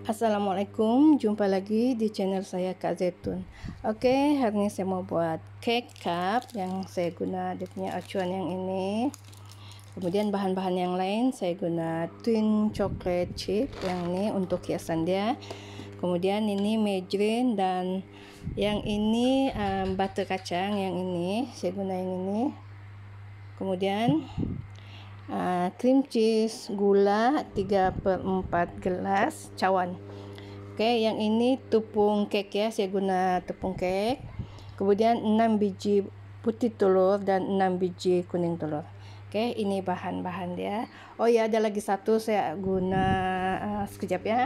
Assalamualaikum, jumpa lagi di channel saya Kak Zaitun. Oke, hari ini saya mau buat cake cup yang saya guna dia punya acuan yang ini. Kemudian bahan-bahan yang lain saya guna twin chocolate chip yang ini untuk hiasan dia. Kemudian ini margarine dan yang ini butter kacang yang ini saya guna yang ini. Kemudian cream cheese, gula 3/4 gelas cawan. Oke, yang ini tepung cake ya, saya guna tepung cake. Kemudian 6 biji putih telur dan 6 biji kuning telur. Oke, ini bahan-bahan dia. Oh ya, ada lagi satu saya guna sekejap ya.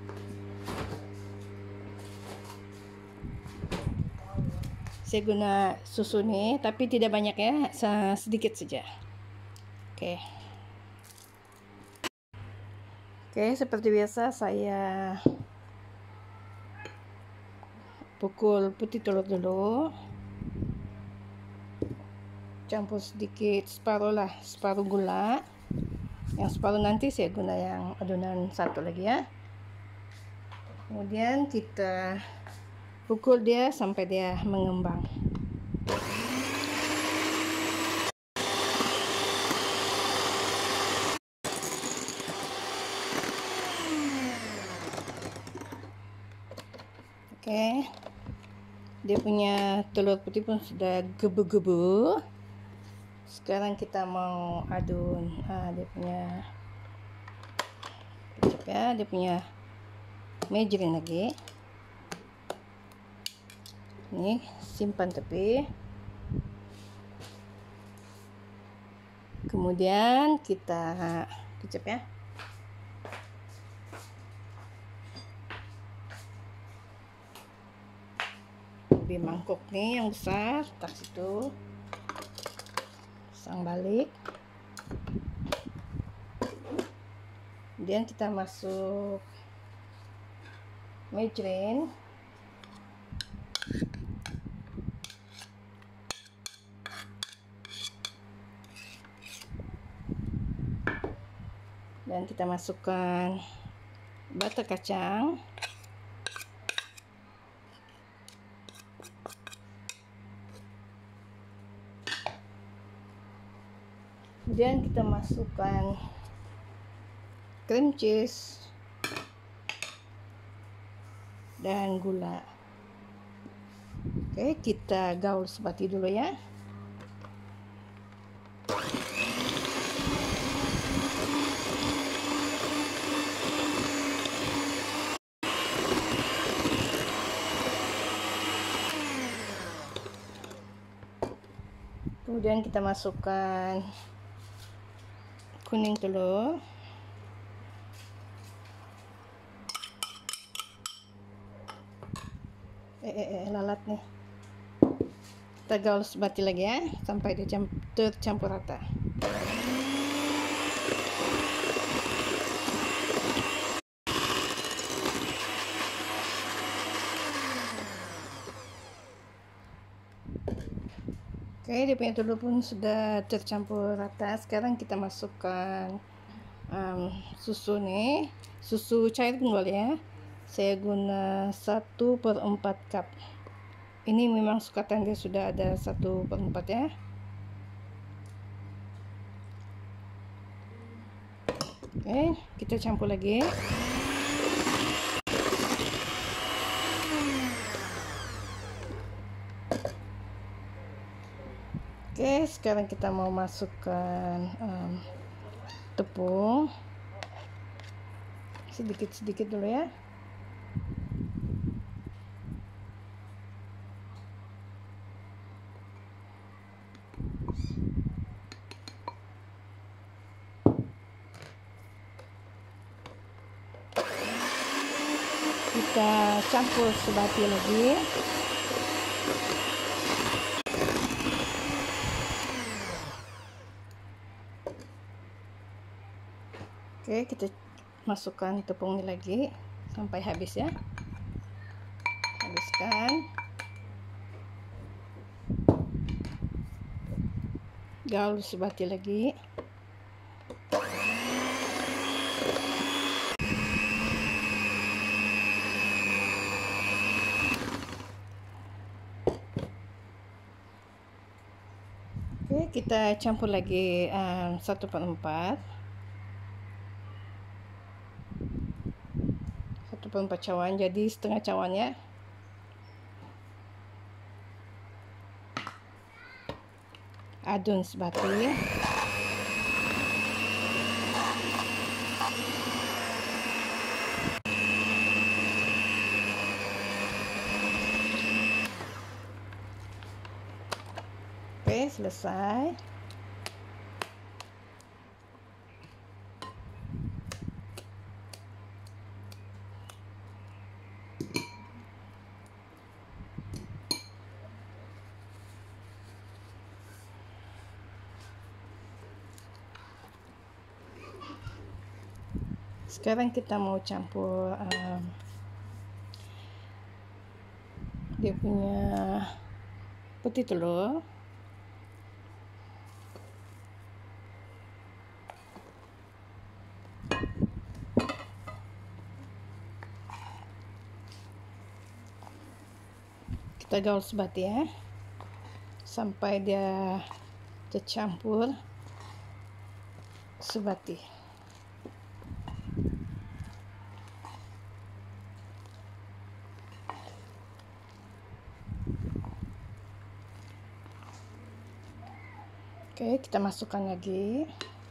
Saya guna susu nih, tapi tidak banyak ya, sedikit saja. Oke. Oke, seperti biasa saya pukul putih telur dulu. Campur sedikit, separuh gula. Yang separuh nanti saya guna yang adonan satu lagi ya. Kemudian kita pukul dia sampai dia mengembang. Oke, dia punya telur putih pun sudah gebu-gebu. Sekarang kita mau adun dia punya kecap ya, dia punya margarine lagi. Ini simpan tepi. Kemudian kita kecap ya. Di mangkok nih yang besar, taruh situ. Pasang balik. Kemudian kita masuk margarine. Dan kita masukkan butter kacang. Kemudian kita masukkan cream cheese dan gula. Oke, kita gaul sebati dulu ya. Kemudian kita masukkan kuning telur. Lalat nih. Kita gaul sebati lagi ya sampai dia tercampur rata. Oke, dia punya telur pun sudah tercampur rata. Sekarang kita masukkan susu nih, susu cair pun boleh ya. Saya guna 1/4 cup. Ini memang sukatan dia sudah ada 1/4 ya. Oke, kita campur lagi. Oke, sekarang kita mau masukkan tepung sedikit-sedikit dulu ya. Kita campur sebati lagi. Oke, kita masukkan tepungnya lagi sampai habis ya. Habiskan. Gaul sebati lagi. kita campur lagi 1/4 cawan, jadi setengah cawan ya. Adun sebati. Oke, selesai. Sekarang kita mau campur dia punya putih telur. Kita gaul sebati ya, sampai dia tercampur sebati. Oke, kita masukkan lagi.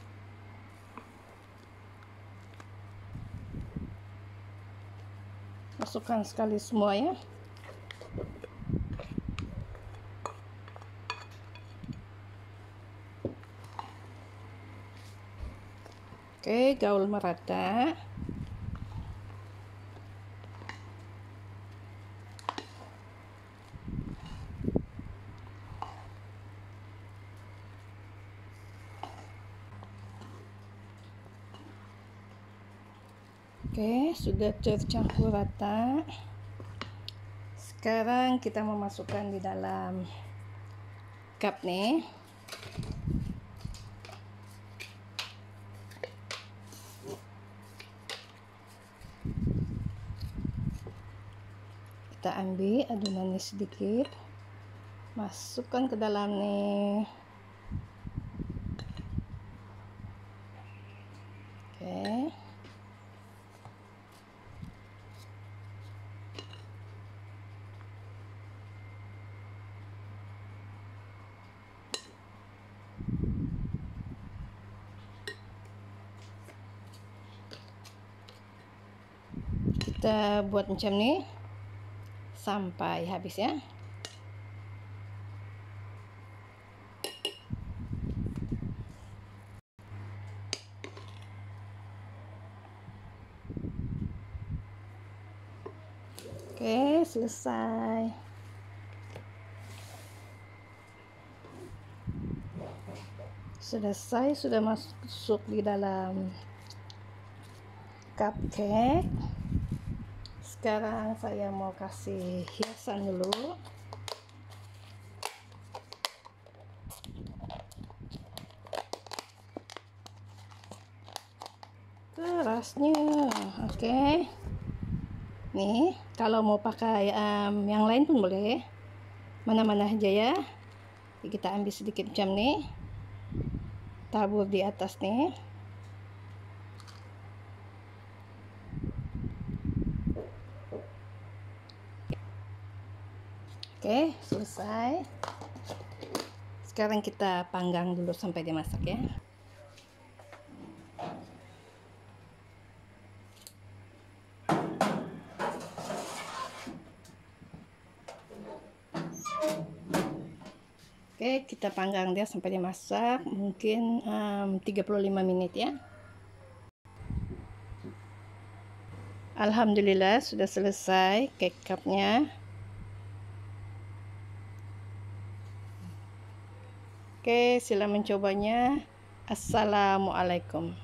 Masukkan sekali semua ya. Oke, gaul merata. Oke, sudah tercampur rata. Sekarang kita memasukkan di dalam cup nih. Kita ambil adonannya sedikit, masukkan ke dalam nih. Oke. Kita buat macam nih sampai habis ya. Oke, selesai. Selesai, sudah masuk di dalam cupcake. Sekarang saya mau kasih hiasan dulu. Kerasnya, oke. Nih, kalau mau pakai yang lain pun boleh, mana-mana aja ya. Kita ambil sedikit macam nih, tabur di atas nih. Oke, selesai. Sekarang kita panggang dulu sampai dia masak ya. Oke, kita panggang dia sampai dia masak, mungkin 35 menit ya. Alhamdulillah sudah selesai cake cupnya. Oke, sila mencobanya. Assalamualaikum.